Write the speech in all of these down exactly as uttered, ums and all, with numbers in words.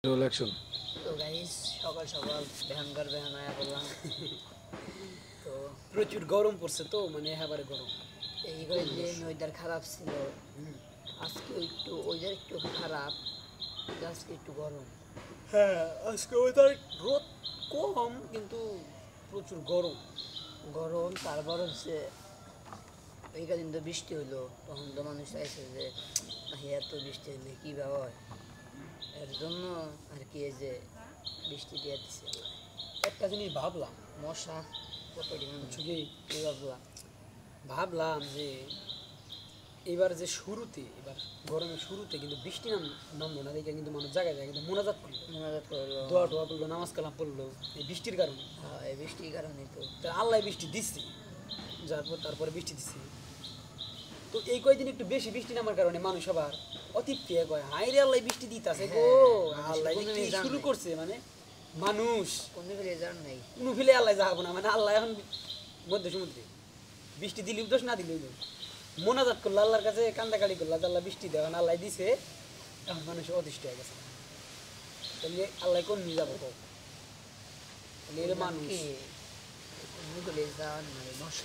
Roll action. তো guys সকাল সকাল ভয়ঙ্কর বেহানায়া করলাম। তো প্রচুর গরম পড়ছে তো মানে একেবারে গরম। এই কয়েকদিন ওয়েদার খারাপ ছিল, আজকে একটু ওয়েদার একটু খারাপ, আজকে একটু গরম। হ্যাঁ আজকে ওয়েদার রোদ কম কিন্তু প্রচুর গরম গরম তারপর হচ্ছে এই কদিন তো বৃষ্টি হইলো, তখন তো মানুষ চাইছে যে নাকি এত বৃষ্টি হলে কী হয়, এর জন্য আর কি এই যে বৃষ্টি দিয়ে দিচ্ছে। একটা জিনিস ভাবলাম, মশা কত ডিমান্ড ছুটি কী ভাবলাম ভাবলাম যে এবার যে শুরুতে এবার গরমের শুরুতে কিন্তু বৃষ্টি নাম নামলো না দেখে কিন্তু মানুষ জায়গায় জায়গায় কিন্তু মোনাজাত করলো, মোনাজাত করলো, দোয়া টোয়া করলো, নামাজ কালাম পড়লো এই বৃষ্টির কারণে। হ্যাঁ এই বৃষ্টির কারণে তো তা আল্লাহ বৃষ্টি দিচ্ছে, যার পর তারপরে বৃষ্টি দিচ্ছে। তো এই কয়দিন একটু বেশি বৃষ্টি নামার কারণে মানুষ আবার অতিপ্রিয় কয় হাই রে আল্লাহ বৃষ্টি দিতেছে গো, হ্যাঁ, আল্লাহ মানুষের কি কোনো শুরু নিজাম করছে মানে মানুষ কোনো রেজাল্ট নেই। কোনো ফিলে আল্লাহ যাবো না, মানে আল্লাহ এখন মধ্যে সমুদ্রে বৃষ্টি দিলেও দোষ না দিলেও দোষ। মোনাজাত করলো আল্লাহর কাছে, কান্দাকাড়ি করলো যে আল্লাহ বৃষ্টি দেওয়া, আল্লাহ দিছে, এখন মানুষ অতিষ্ঠ হয়ে গেছে। তাহলে আল্লাহ কোন নিয়ে যাবো কও? তাহলে এর মানুষ মুগলে যাওয়ার মানে মশা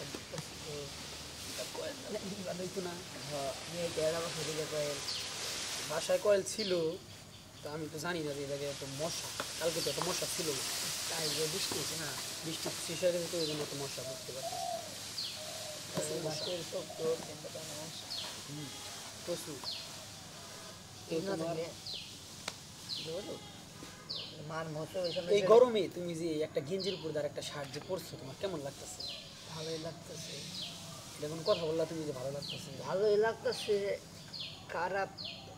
ভালো হইতো না। মেয়ে তেরা বছর দিকে কয়েল বাসায় কয়েল ছিল, তা আমি তো জানি না যে এই জায়গায় এত মশা, কালকে তো এত মশা ছিল না, তাই যে বৃষ্টি হয়েছে না, বৃষ্টি শেষ হয়ে গেছে তো ওই জন্য এত মশা বুঝতে পারছি। মাছের শক্ত কিন্তু কোনো মশা প্রচুর এই না থাকলে বলো মার মশা ওই সময় এই গরমে তুমি যে একটা গেঞ্জির উপর আর একটা শার্ট যে পরছো তোমার কেমন লাগতেছে? ভালোই লাগতেছে, এখন কথা বললা তুমি যে ভালো লাগতেছে। ভালোই লাগতেছে, খারাপ।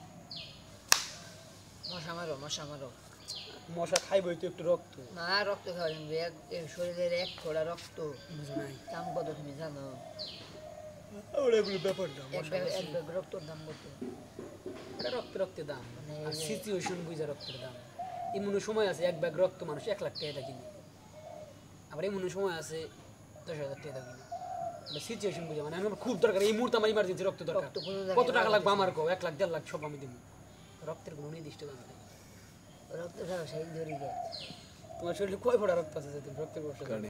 মশা মারো মশা মারো, মশা খাইবই তো একটু রক্ত, না রক্ত খাওয়া যাবে, এক এক শরীরের এক ফোঁটা রক্ত বুঝো নাই দাম কত তুমি জানো? এগুলো ব্যাপার না, এক ব্যাগ এক ব্যাগ রক্তর দাম কত? এটা রক্ত রক্তের দাম, মানে আর এই যে- সিচুয়েশন বুঝা রক্তের দাম। এমন সময় আছে এক ব্যাগ রক্ত মানুষ এক লাখ টাকা কিনে, আবার এমন সময় আছে দশ হাজার টাকা কিনে। সিচুয়েশন বুঝা, মানে আমার খুব দরকার এই মুহূর্তে, আমার ইমার্জেন্সি রক্ত দরকার, রক্ত কোনো জায়গায় কত টাকা লাগবে পাওয়া আমার কো? এক লাখ দেড় লাখ সব আমি দিব। রক্তের কোনো নির্দিষ্ট দাম নেই। রক্ত ছাড়া সেই ধরি যায়। তোমার শরীরে কয় ফোঁটা রক্ত আছে যে তুমি রক্তের ব্যবসা